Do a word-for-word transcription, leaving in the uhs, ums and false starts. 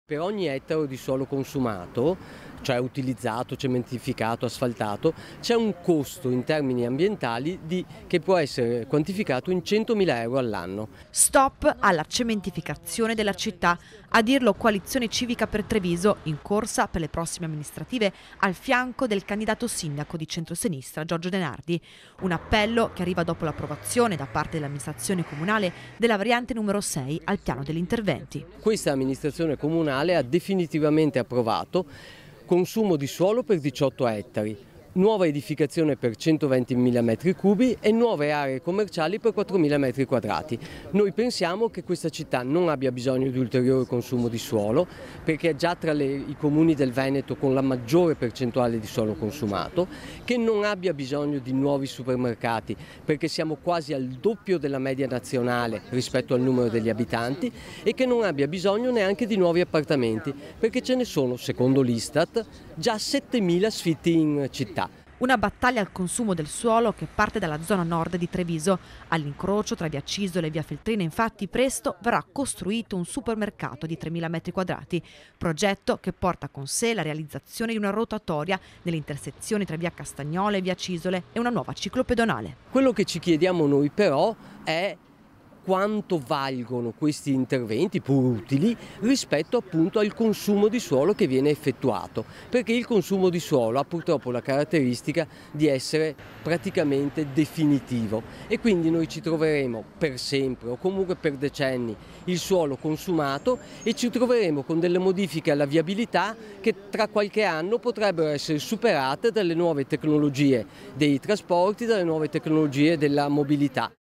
Per ogni ettaro di suolo consumato, cioè utilizzato, cementificato, asfaltato, c'è un costo in termini ambientali di, che può essere quantificato in centomila euro all'anno. Stop alla cementificazione della città, a dirlo Coalizione Civica per Treviso, in corsa per le prossime amministrative al fianco del candidato sindaco di centrosinistra Giorgio De Nardi. Un appello che arriva dopo l'approvazione da parte dell'amministrazione comunale della variante numero sei al piano degli interventi. Questa amministrazione comunale ha definitivamente approvato consumo di suolo per diciotto ettari, nuova edificazione per centoventimila metri cubi e nuove aree commerciali per quattromila metri quadrati. Noi pensiamo che questa città non abbia bisogno di ulteriore consumo di suolo, perché è già tra le, i comuni del Veneto con la maggiore percentuale di suolo consumato, che non abbia bisogno di nuovi supermercati, perché siamo quasi al doppio della media nazionale rispetto al numero degli abitanti, e che non abbia bisogno neanche di nuovi appartamenti, perché ce ne sono, secondo l'Istat, già settemila sfitti in città. Una battaglia al consumo del suolo che parte dalla zona nord di Treviso. All'incrocio tra via Cisola e via Feltrina, infatti, presto verrà costruito un supermercato di tremila metri quadrati. Progetto che porta con sé la realizzazione di una rotatoria nelle intersezioni tra via Castagnola e via Cisole e una nuova ciclopedonale. Quello che ci chiediamo noi però è quanto valgono questi interventi, pur utili, rispetto appunto al consumo di suolo che viene effettuato, perché il consumo di suolo ha purtroppo la caratteristica di essere praticamente definitivo e quindi noi ci troveremo per sempre o comunque per decenni il suolo consumato e ci troveremo con delle modifiche alla viabilità che tra qualche anno potrebbero essere superate dalle nuove tecnologie dei trasporti, dalle nuove tecnologie della mobilità.